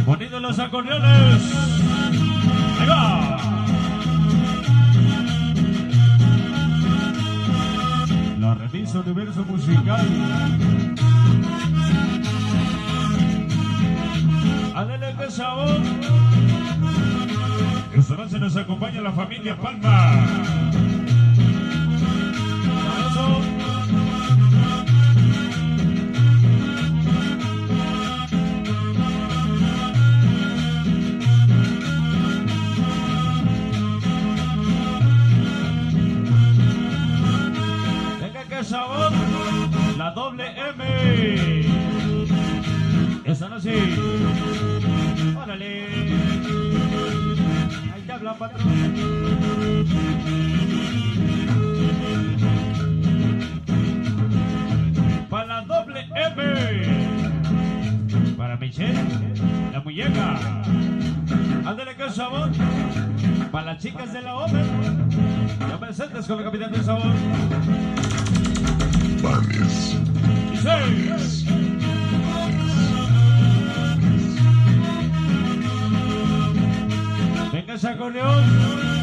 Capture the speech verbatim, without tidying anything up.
Poniendo los acordeones. Ahí va. La revista Universo Musical. Adele, qué sabor. Esta noche nos acompaña la familia Palma. Eso. Venga, qué sabor. La doble M. Esta noche. Órale. Ahí te habla, patrón. Para la doble M. Para Michelle, la muñeca. Ándale, qué sabor. Para las chicas de la Open. Ya presentes con el capitán del sabor. Mames. Y seis. Venga ese acordeón.